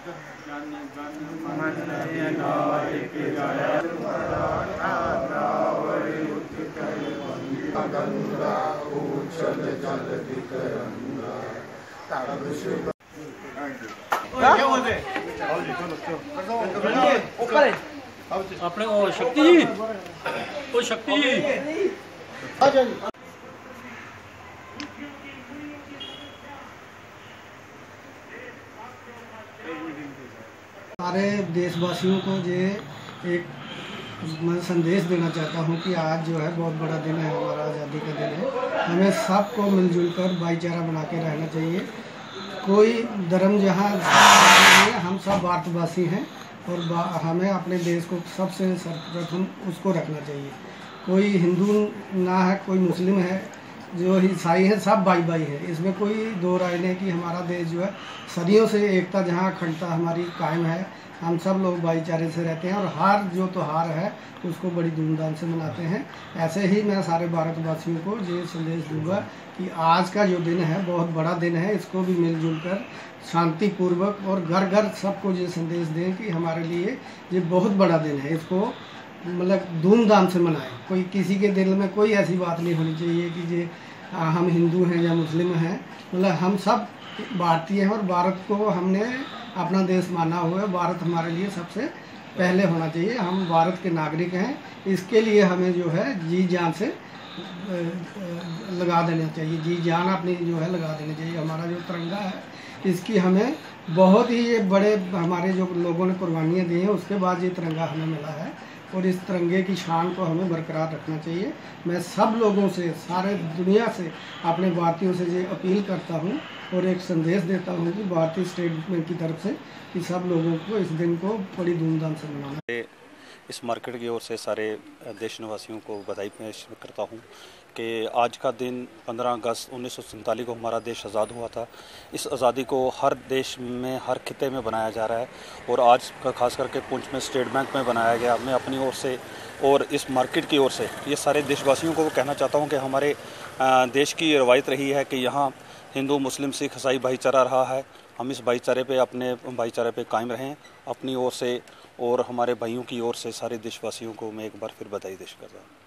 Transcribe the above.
अपने ओ शक्ति जी, ओ शक्ति जी। सारे देशवासियों को ये एक मैं संदेश देना चाहता हूँ कि आज जो है बहुत बड़ा दिन है, हमारा आज़ादी का दिन है। हमें सबको मिलजुल कर भाईचारा बना के रहना चाहिए। कोई धर्म जहाँ हम सब भारतवासी हैं और हमें अपने देश को सबसे सर्वप्रथम उसको रखना चाहिए। कोई हिंदू ना है, कोई मुस्लिम है, जो ईसाई हैं, सब भाई भाई हैं। इसमें कोई दो राय नहीं कि हमारा देश जो है सदियों से एकता, जहाँ अखंडता हमारी कायम है। हम सब लोग भाईचारे से रहते हैं और हर जो त्योहार है उसको बड़ी धूमधाम से मनाते हैं। ऐसे ही मैं सारे भारतवासियों को ये संदेश दूंगा कि आज का जो दिन है बहुत बड़ा दिन है। इसको भी मिलजुल कर शांतिपूर्वक और घर घर सबको ये संदेश दें कि हमारे लिए ये बहुत बड़ा दिन है। इसको मतलब धूमधाम से मनाएं। कोई किसी के दिल में कोई ऐसी बात नहीं होनी चाहिए कि ये हम हिंदू हैं या मुस्लिम हैं। मतलब हम सब भारतीय हैं और भारत को हमने अपना देश माना हुआ है। भारत हमारे लिए सबसे पहले होना चाहिए। हम भारत के नागरिक हैं। इसके लिए हमें जो है जी जान से लगा देना चाहिए, जी जान अपनी जो है लगा देनी चाहिए। हमारा जो तिरंगा है इसकी हमें बहुत ही बड़े हमारे जो लोगों ने कुर्बानियाँ दी हैं उसके बाद ये तिरंगा हमें मिला है और इस तिरंगे की शान को हमें बरकरार रखना चाहिए। मैं सब लोगों से, सारे दुनिया से, अपने भारतीयों से ये अपील करता हूँ और एक संदेश देता हूँ कि भारतीय स्टेट गवर्नमेंट की तरफ से कि सब लोगों को इस दिन को बड़ी धूमधाम से मनाना। इस मार्केट की ओर से सारे देश निवासियों को बधाई पेश करता हूँ कि आज का दिन 15 अगस्त 1947 को हमारा देश आज़ाद हुआ था। इस आज़ादी को हर देश में, हर खिते में बनाया जा रहा है और आज का खास करके पुंछ में स्टेट बैंक में बनाया गया। मैं अपनी ओर से और इस मार्केट की ओर से ये सारे देशवासियों को कहना चाहता हूँ कि हमारे देश की रवायत रही है कि यहाँ हिंदू, मुस्लिम, सिख, ईसाई भाईचारा रहा है। हम इस भाईचारे पे, अपने भाईचारे पे कायम रहें। अपनी ओर से और हमारे भाइयों की ओर से सारे देशवासियों को मैं एक बार फिर बधाई पेश कर रहा हूँ।